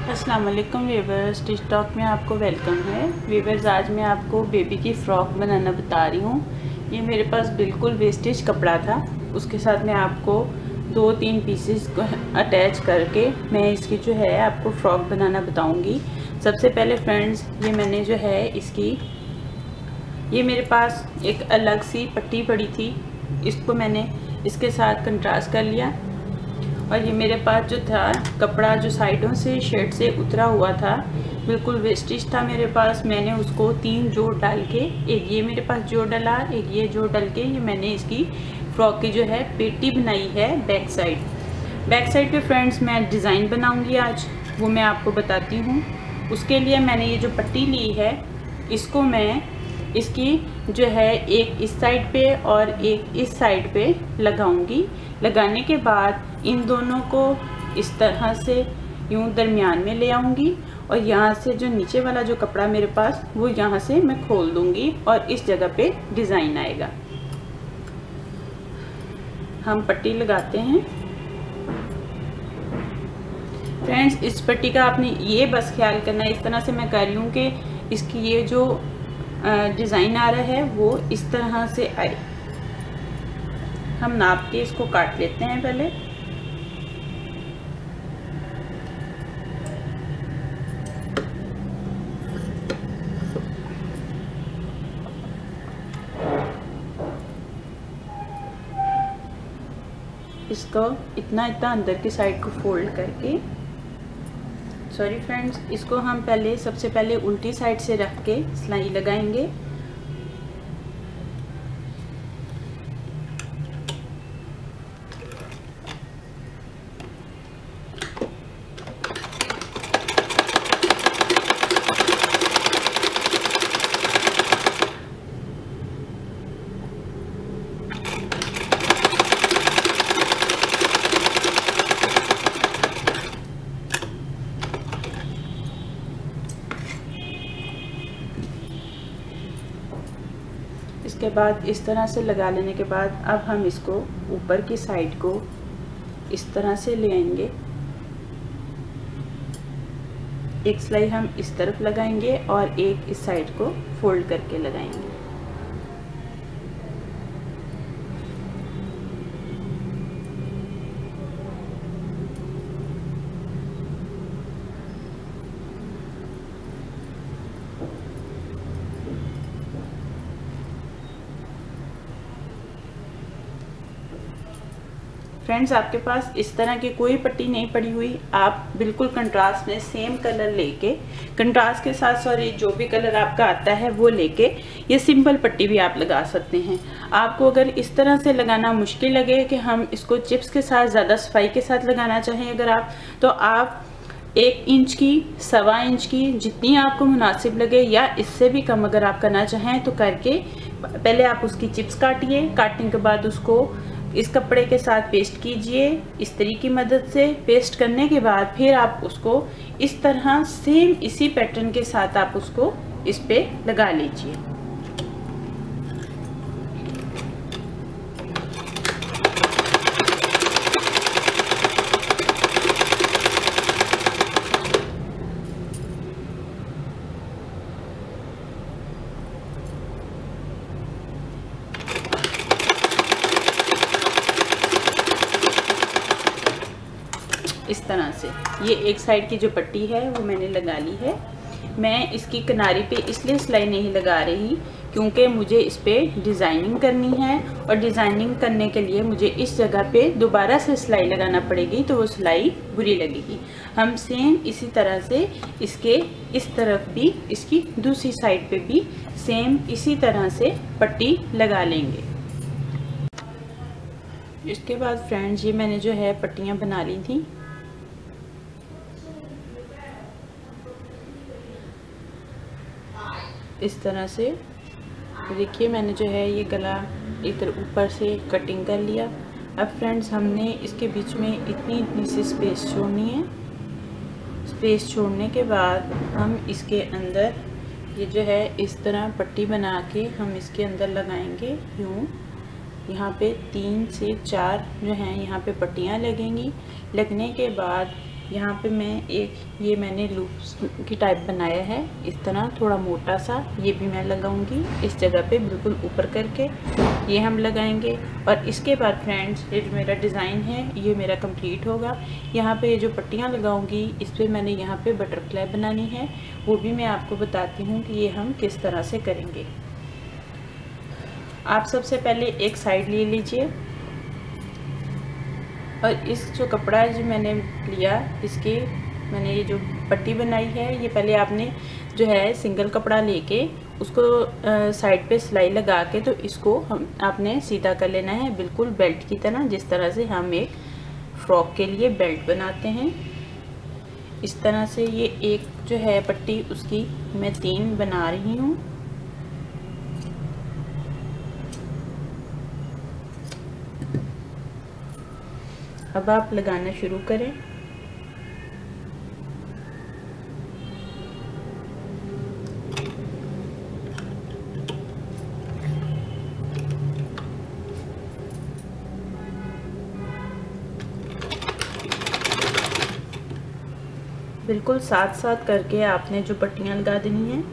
अस्सलाम वालेकुम viewers, stitch talk में आपको वेलकम है। वीवर्स, आज मैं आपको बेबी की फ़्रॉक बनाना बता रही हूँ। ये मेरे पास बिल्कुल वेस्टेज कपड़ा था, उसके साथ मैं आपको 2-3 पीसेस को अटैच करके मैं इसकी जो है आपको फ़्रॉक बनाना बताऊँगी। सबसे पहले फ्रेंड्स, ये मैंने जो है ये मेरे पास एक अलग सी पट्टी पड़ी थी, इसको मैंने इसके साथ कंट्रास्ट कर लिया। और ये मेरे पास जो था कपड़ा जो साइडों से शर्ट से उतरा हुआ था, बिल्कुल वेस्टेज था मेरे पास। मैंने उसको 3 जोड़ डाल के, एक ये मेरे पास जोड़ डाला, एक ये जोड़ डाल के ये मैंने इसकी फ्रॉक की जो है पेटी बनाई है बैक साइड पे फ्रेंड्स मैं डिज़ाइन बनाऊंगी आज, वो मैं आपको बताती हूँ। उसके लिए मैंने ये जो पट्टी ली है, इसको मैं इसकी जो है एक इस साइड पे और एक इस साइड पे लगाऊंगी। लगाने के बाद इन दोनों को इस तरह से यूं दरमियान में ले आऊंगी और यहाँ से जो नीचे वाला जो कपड़ा मेरे पास, वो यहाँ से मैं खोल दूंगी और इस जगह पे डिज़ाइन आएगा। हम पट्टी लगाते हैं फ्रेंड्स। इस पट्टी का आपने ये बस ख्याल करना है, इस तरह से मैं कर रही हूँ कि इसकी ये जो डिज़ाइन आ रहा है वो इस तरह से आए। हम नाप के इसको काट लेते हैं पहले। इसको इतना अंदर की साइड को फोल्ड करके, सॉरी फ्रेंड्स, इसको हम सबसे पहले उल्टी साइड से रख के सिलाई लगाएंगे। इसके बाद इस तरह से लगा लेने के बाद अब हम इसको ऊपर की साइड को इस तरह से ले आएंगे। एक सिलाई हम इस तरफ लगाएंगे और एक इस साइड को फोल्ड करके लगाएंगे। फ्रेंड्स, आपके पास इस तरह की कोई पट्टी नहीं पड़ी हुई, आप बिल्कुल कंट्रास्ट में सेम कलर लेके, कंट्रास्ट के साथ सॉरी जो भी कलर आपका आता है वो लेके ये सिंपल पट्टी भी आप लगा सकते हैं। आपको अगर इस तरह से लगाना मुश्किल लगे कि हम इसको चिप्स के साथ ज़्यादा सफाई के साथ लगाना चाहें अगर आप, तो आप 1 इंच की, 1.25 इंच की, जितनी आपको मुनासिब लगे, या इससे भी कम अगर आप करना चाहें तो करके पहले आप उसकी चिप्स काटिए। काटने के बाद उसको इस कपड़े के साथ पेस्ट कीजिए, इस्त्री की मदद से। पेस्ट करने के बाद फिर आप उसको इस तरह सेम इसी पैटर्न के साथ आप उसको इस पे लगा लीजिए। इस तरह से ये एक साइड की जो पट्टी है वो मैंने लगा ली है। मैं इसकी किनारे पे इसलिए सिलाई नहीं लगा रही क्योंकि मुझे इस पे डिज़ाइनिंग करनी है और डिज़ाइनिंग करने के लिए मुझे इस जगह पे दोबारा से सिलाई लगाना पड़ेगी, तो वो सिलाई बुरी लगेगी। हम सेम इसी तरह से इसके इस तरफ भी, इसकी दूसरी साइड पे भी सेम इसी तरह से पट्टी लगा लेंगे। इसके बाद फ्रेंड्स, ये मैंने जो है पट्टियाँ बना ली थी। इस तरह से देखिए, मैंने जो है ये गला इधर ऊपर से कटिंग कर लिया। अब फ्रेंड्स, हमने इसके बीच में इतनी सी स्पेस छोड़नी है। स्पेस छोड़ने के बाद हम इसके अंदर ये जो है इस तरह पट्टी बना के हम इसके अंदर लगाएंगे यूँ। यहाँ पे 3 से 4 जो हैं यहाँ पे पट्टियाँ लगेंगी। लगने के बाद यहाँ पे मैं ये मैंने लूप्स की टाइप बनाया है, इस तरह थोड़ा मोटा सा। ये भी मैं लगाऊंगी इस जगह पे बिल्कुल ऊपर करके, ये हम लगाएंगे। और इसके बाद फ्रेंड्स, ये जो मेरा डिज़ाइन है ये मेरा कंप्लीट होगा। यहाँ पे ये जो पट्टियाँ लगाऊंगी, इस पर मैंने यहाँ पे बटरफ्लाई बनानी है, वो भी मैं आपको बताती हूँ कि ये हम किस तरह से करेंगे। आप सबसे पहले एक साइड ले लीजिए और इस जो कपड़ा जो मैंने लिया, इसके मैंने ये जो पट्टी बनाई है, ये पहले आपने जो है सिंगल कपड़ा लेके उसको साइड पे सिलाई लगा के, तो इसको आपने सीधा कर लेना है बिल्कुल बेल्ट की तरह, जिस तरह से हम एक फ्रॉक के लिए बेल्ट बनाते हैं। इस तरह से ये एक जो है पट्टी, उसकी मैं 3 बना रही हूँ। अब आप लगाना शुरू करें। बिल्कुल साथ साथ करके आपने जो पट्टियाँ लगा देनी है।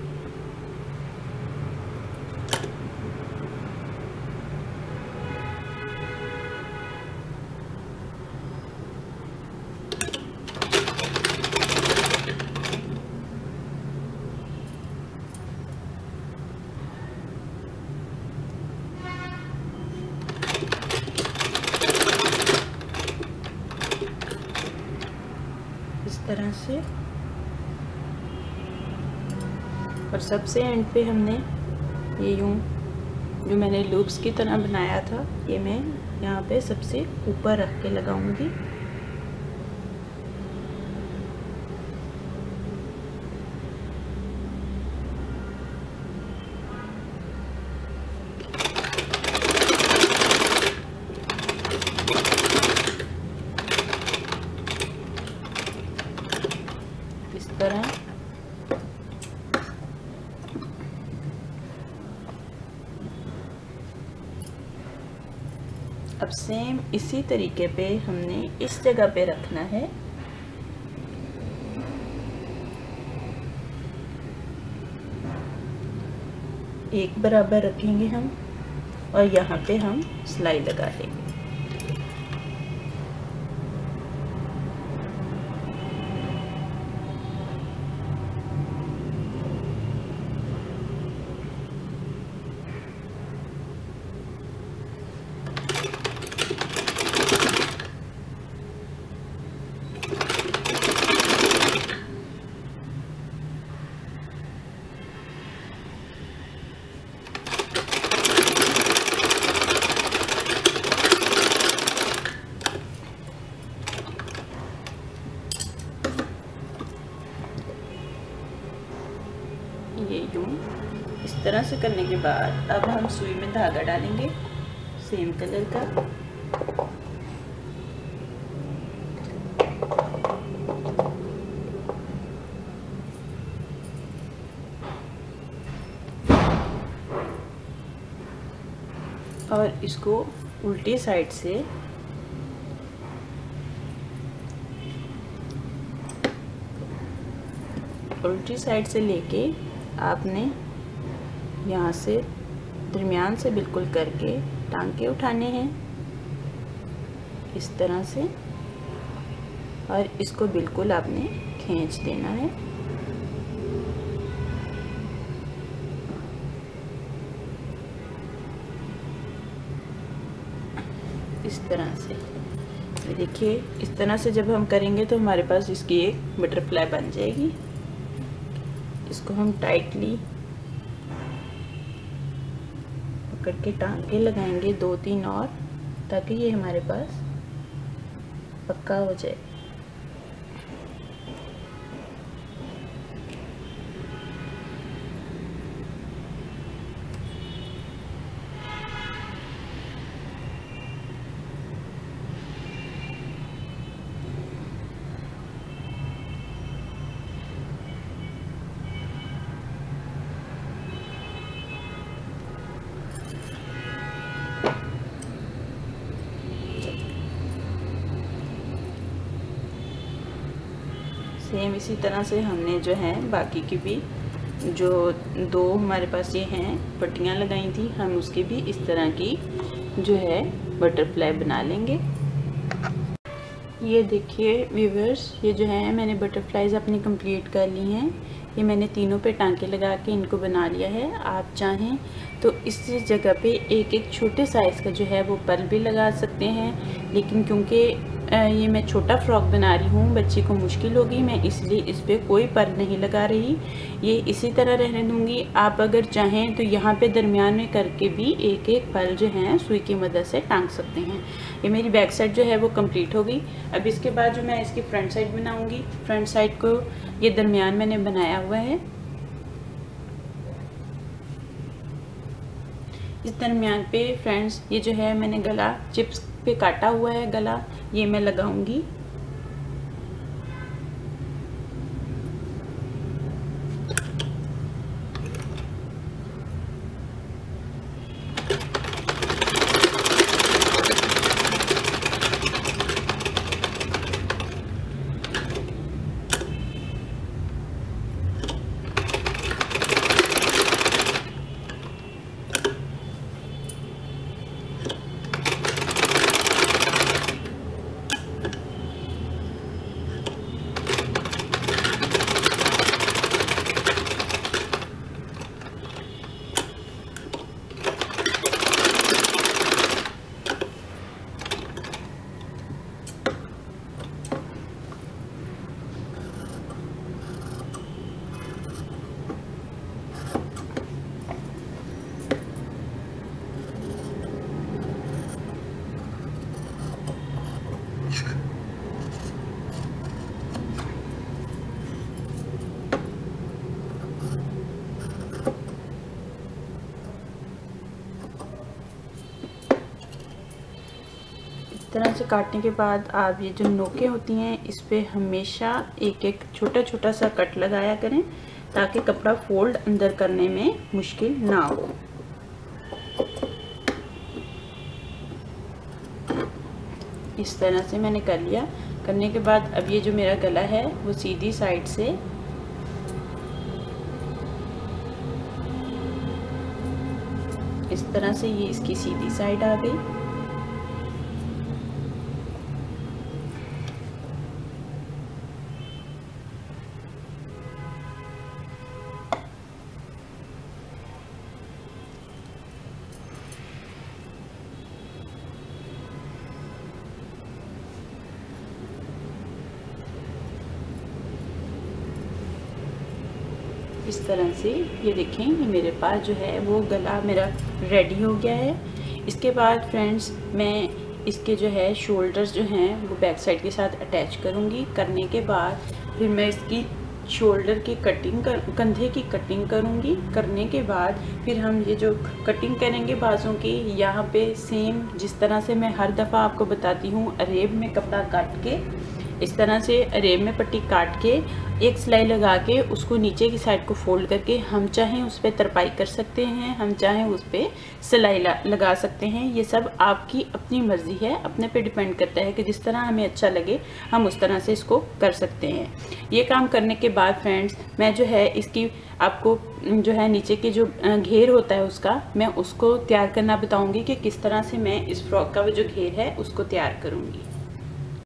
इस तरह से, और सबसे एंड पे हमने ये यूं जो मैंने लूप्स की तरह बनाया था, ये मैं यहाँ पे सबसे ऊपर रख के लगाऊंगी। इस तरह अब सेम इसी तरीके पे हमने इस जगह पे रखना है। एक बराबर रखेंगे हम और यहाँ पे हम सिलाई लगा देंगे। ये यूं इस तरह से करने के बाद अब हम सुई में धागा डालेंगे सेम कलर का। और इसको उल्टी साइड से लेके आपने यहाँ से दरमियान से बिल्कुल करके टांके उठाने हैं इस तरह से, और इसको बिल्कुल आपने खींच देना है। इस तरह से देखिए, इस तरह से जब हम करेंगे तो हमारे पास इसकी एक बटरफ्लाई बन जाएगी। इसको हम टाइटली पकड़ के टांके लगाएंगे 2-3 और, ताकि ये हमारे पास पक्का हो जाए। सेम इसी तरह से हमने जो है बाकी की भी जो 2 हमारे पास ये हैं पट्टियाँ लगाई थी, हम उसकी भी इस तरह की जो है बटरफ्लाई बना लेंगे। ये देखिए व्यूअर्स, ये जो है मैंने बटरफ्लाइज अपनी कंप्लीट कर ली हैं। ये मैंने तीनों पे टांके लगा के इनको बना लिया है। आप चाहें तो इस जगह पे एक एक छोटे साइज़ का जो है वो पर्ल भी लगा सकते हैं, लेकिन क्योंकि ये मैं छोटा फ्रॉक बना रही हूँ, बच्ची को मुश्किल होगी, मैं इसलिए इस पर कोई पर्ल नहीं लगा रही, ये इसी तरह रहने दूँगी। आप अगर चाहें तो यहाँ पे दरमियान में करके भी एक एक पर्ल जो है सुई की मदद से टांग सकते हैं। ये मेरी बैक साइड जो है वो कंप्लीट हो गई। अब इसके बाद जो मैं इसकी फ्रंट साइड बनाऊँगी, फ्रंट साइड को ये दरमियान मैंने बनाया हुआ है। इस दरमियान पे फ्रेंड्स ये जो है मैंने गला चिप्स पे काटा हुआ है, गला ये मैं लगाऊंगी। इस तरह से काटने के बाद आप ये जो नोकें होती हैं इस पे हमेशा एक एक छोटा छोटा सा कट लगाया करें, ताकि कपड़ा फोल्ड अंदर करने में मुश्किल ना हो। इस तरह से मैंने कर लिया। करने के बाद अब ये जो मेरा गला है वो सीधी साइड से इस तरह से ये इसकी सीधी साइड आ गई। इस तरह से ये देखें, ये मेरे पास जो है वो गला मेरा रेडी हो गया है। इसके बाद फ्रेंड्स मैं इसके जो है शोल्डर्स जो हैं वो बैक साइड के साथ अटैच करूँगी। करने के बाद फिर मैं इसकी शोल्डर की कटिंग कंधे की कटिंग करूँगी। करने के बाद फिर हम ये जो कटिंग करेंगे बाजों की, यहाँ पे सेम जिस तरह से मैं हर दफ़ा आपको बताती हूँ, अरेब में कपड़ा काट के इस तरह से अरेब में पट्टी काट के एक सिलाई लगा के उसको नीचे की साइड को फोल्ड करके हम चाहें उस पर तरपाई कर सकते हैं, हम चाहें उस पर सिलाई लगा सकते हैं। ये सब आपकी अपनी मर्ज़ी है, अपने पे डिपेंड करता है कि जिस तरह हमें अच्छा लगे हम उस तरह से इसको कर सकते हैं। ये काम करने के बाद फ्रेंड्स मैं जो है इसकी आपको जो है नीचे के जो घेर होता है उसका मैं उसको तैयार करना बताऊँगी कि किस तरह से मैं इस फ्रॉक का जो घेर है उसको तैयार करूँगी।